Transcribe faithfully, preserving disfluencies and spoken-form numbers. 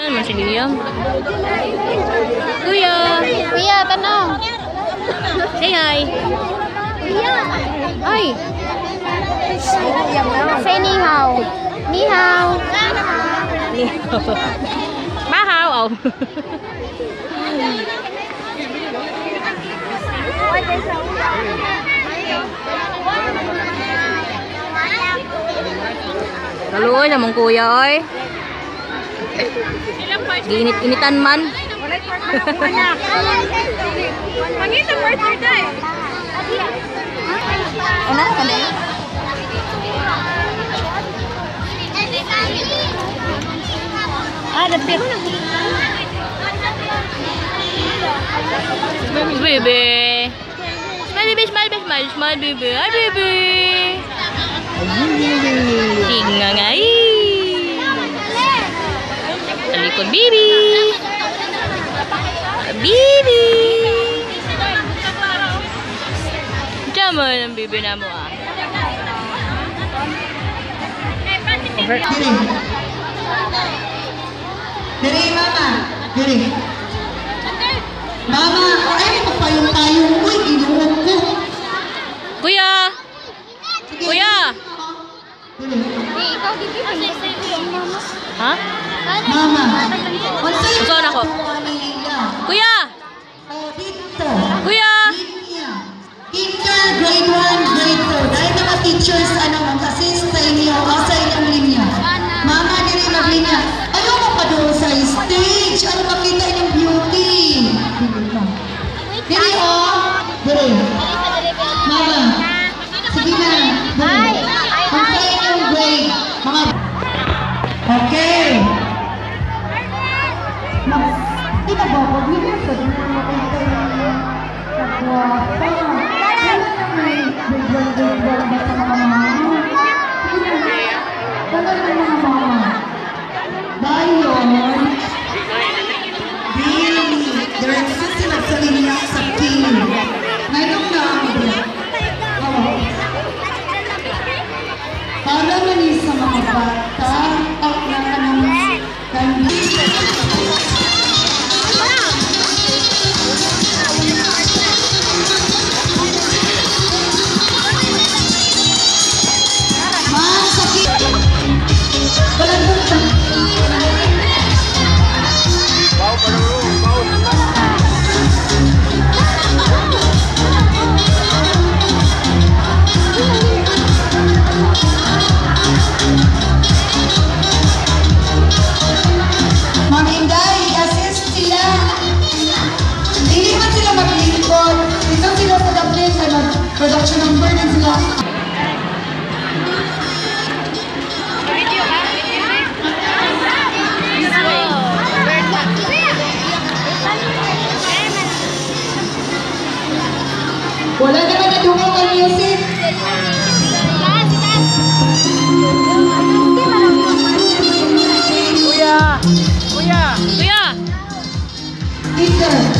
Ano naman si Liam? Kuya! Kuya, tanong. Say hi! Kuya! Ay! Say ni hao. Ni hao. Ni hao. Mahao! Oh. Kaluoy naman kuya oy. Ginit-initan man. Mangita birthday day. Ano ka na? Ah, dapit. Smile baby. Smile baby, smile baby, smile, smile baby. Hi baby. Tingga ngay. Talikod baby. Baby. Diyan ang baby na mo ah. Diri. Diri, mama. Diri. Mama, ay magpayong-payong. Uy, inuwan ko. Kuya! Kuya! Diri. Ha? Mama. Saan ako? Kuya! Dito. Kuya! Linya. Kinder, grade one, grade two. Dahil mga teachers, ano, mag-assist sa inyo o sa inyong linya. Mama, diri mag-linya. Ayaw mo pa doon sa stage. Ano makita inyong beauty? Diri, oh. Diri. Mama. Sige na. Diri. Kung sa inyong grade. Mga... Okay. Hindi na ba? Pag hindi na sa dito makita yung nagwapa. Para naman sa mga bata at nakanang kandila. Production number din sila. Wala naman nadungaw ang music. Kuya! Kuya! Kuya! Teacher.